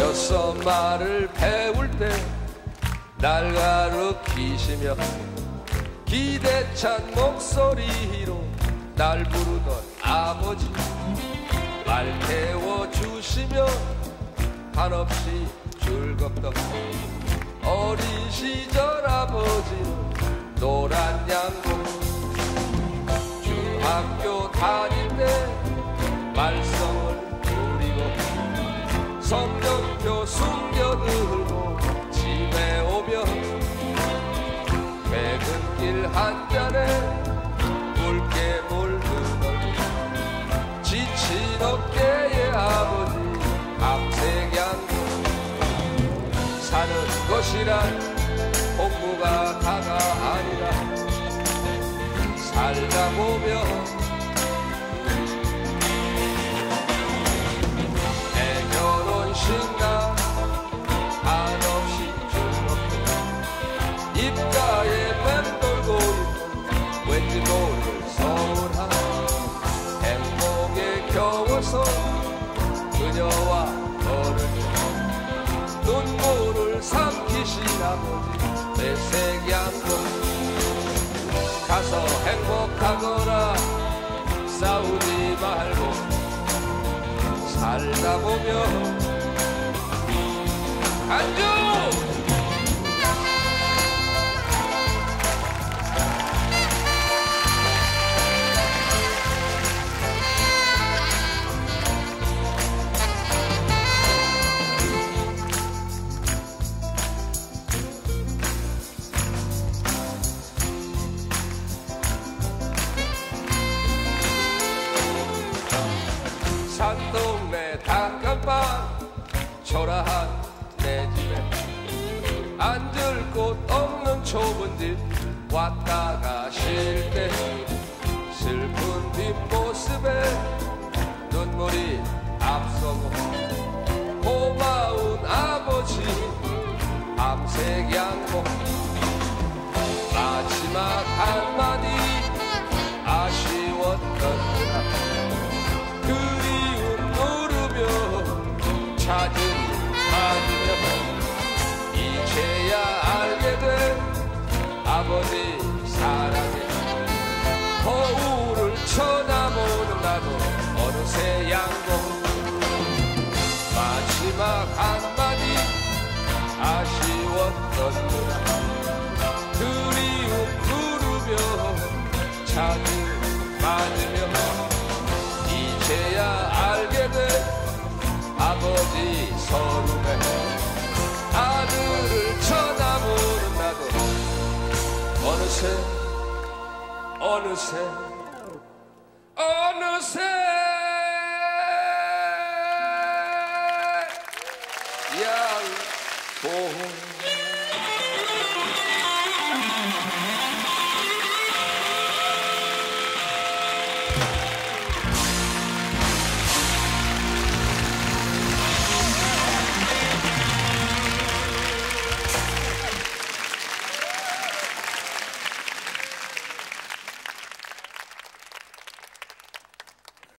여섯 말을 배울 때 날 가르치시며 기대찬 목소리로 날 부르던 아버지, 말 태워주시며 한없이 즐겁던 어린 시절 아버지는 노란 양복, 중학교 다닐 때 말썽을 부리고 성경표 숨겨들고 집에 오면 퇴근길 한 잔에 붉게 물든 얼굴, 지친 어깨의 아버지 밤새 양복. 사는 것이란 공부가 다가 아니라 살다 보면 내 결혼식 날 한없이 즐겁고 입가에 맴돌고 있는 왠지 모를 서운함, 행복에 겨워서 그녀와 걸을 눈물을 삼키신 아버지 내색 양복. 가서 행복하거라 싸우지 말고 살다 보면 안주. 산동네 단칸방 초라한 내 집에 앉을 곳 없는 좁은 집 왔다가 쉴 때 슬픈 뒷모습에 눈물이 앞서고 고마운 아버지 밤색 양복. 마지막 한마디 아쉬웠던 그날 그리움 누르며 찾으니 찾으며 이제야 알게 된 아버지 사랑에 거울을 쳐다보는 나도 어느새 양복. 마지막 한마디 아쉬웠던 그날 그리움 누르며 찾으 맞으며 이제야 알게 된 아버지 서름에 아들을 쳐다보는 나도 어느새 양복.